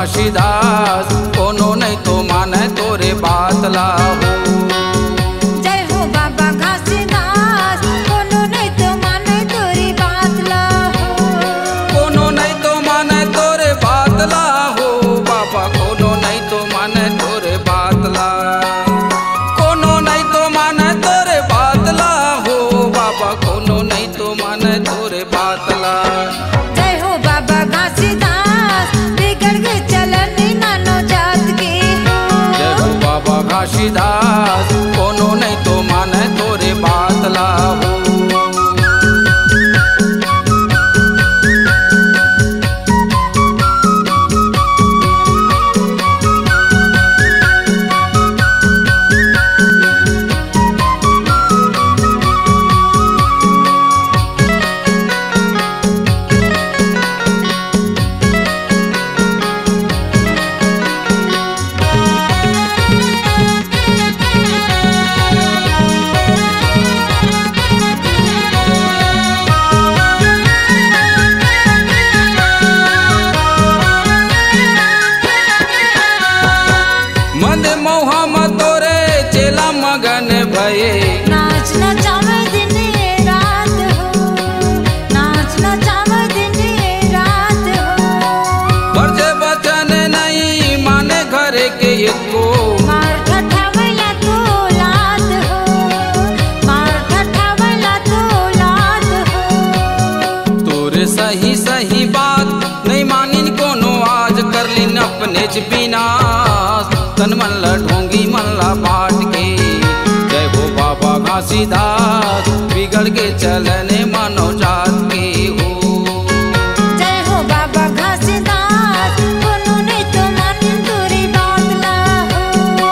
घासीदास कोनो नहीं तो माने तोरे बातला हो। जय हो बाबा घासीदास कोनो नहीं तो माने तोरी बातला हो। कोनो नहीं तो माने तोरे बातला हो बाबा, कोनो नहीं तो माने तोरे बातला, कोनो नहीं तो माने तोरे बातला हो बाबा, कोनो नहीं तो माने तोरे बातला। जय हो बाबा घासीदास बिगड़ गए चलन नानो जात के हो। जय हो बाबा घासीदास कोनो नहीं तो माने तोरे बातला हो। नाच नचावे दिन रात हो, नाच नचावे दिन रात हो। बरजे बचन नहीं माने घरे के एको, मार ठठावला तो लात हो, मार ठठावला तो लात हो। तोरे सही सही बात नहीं मानिन कोनो आज कर लिन अपने च विनाश, तन मन ला ढोंगी मन ला बाट के। जय हो बाबा घासीदास बिगड़ के चलने मानव जात के हो। जय हो बाबा घासीदास कोनो नहीं तो मानिन तोरी बातला हो।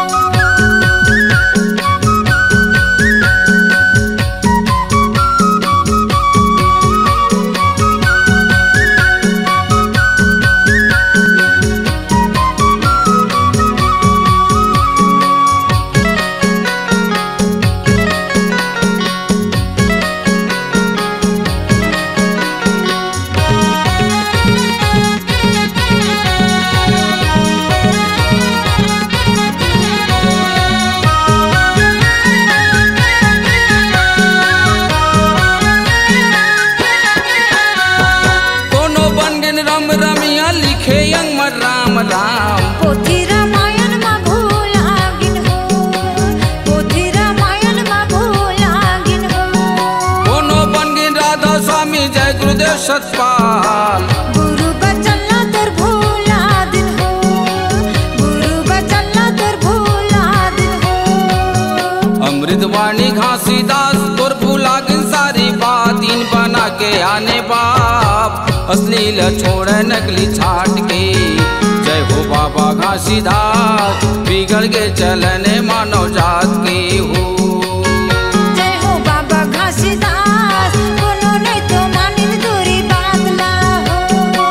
राम राम पोथी रामायण में भूल आगिन हो, पोथी रामायण में भूल आगिन हो। कोनो बन गिन राधा स्वामी जय गुरुदेव सतपाल। गुरु बचल्ला तोर भूल आदिन हो, गुरु बचल्ला तोर भूल आदिन हो। अमृतवाणी घासीदास तोर भूल आगिन सारी बात, इन बना के आने बाप अश्लील छोड़ नकली छाट के। जय हो बाबा घासीदास बिगड़ के चलने मानव जात के हो। जय हो बाबा घासीदास कोनो नहीं तो मानिन तोरी बातला हो।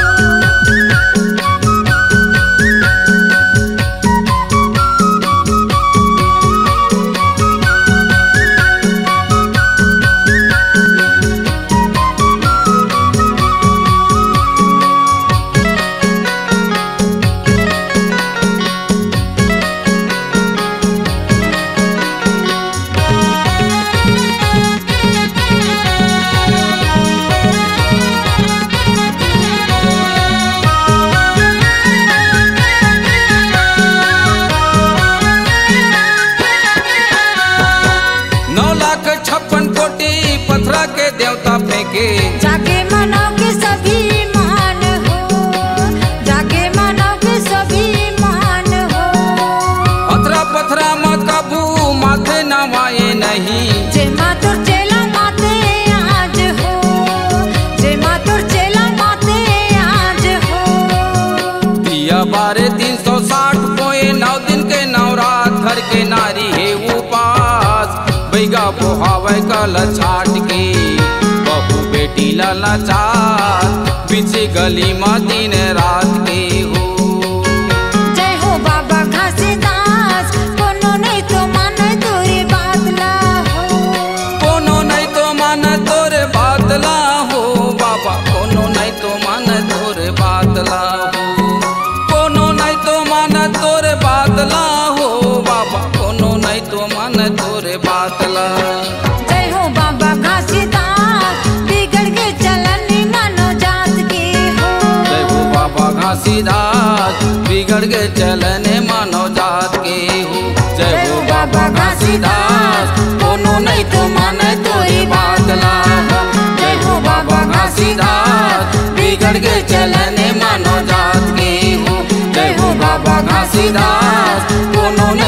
देवता फेंके जाके मानव के सभी मान हो, जाके मानव के सभी मान हो। अतरा पथरा मत कबू माथे नवाए नहीं, जे मातुर चेला माते आज हो, जे मातुर चेला माते आज हो। दिया बारे 360 पोए 9 दिन के 9 रात घर के नारी है उपास। बैगा बोहावे कल छाट के बहू बेटी लाला चार पीछे गली में दिन रात के हो। जय हो बाबा घासीदास कोनो नहीं तो माने तोरी बातला हो, कोनो नहीं तो माने तोरे बातला हो बाबा, कोनो नहीं तो माने तोरे बातला हो। तोरे बातला। जय हो बाबा घासीदास बिगड़ के चलन मानो जात के हो। जय हो बाबा घासीदास बिगड़ के चलन मानो जात के हो। जय हो बाबा घासीदास कोनो नहीं तो माने तोरी बातला। जय हो बाबा घासीदास बिगड़ के चलन मानो जात के हो। जय हो बाबा घासीदास कोनो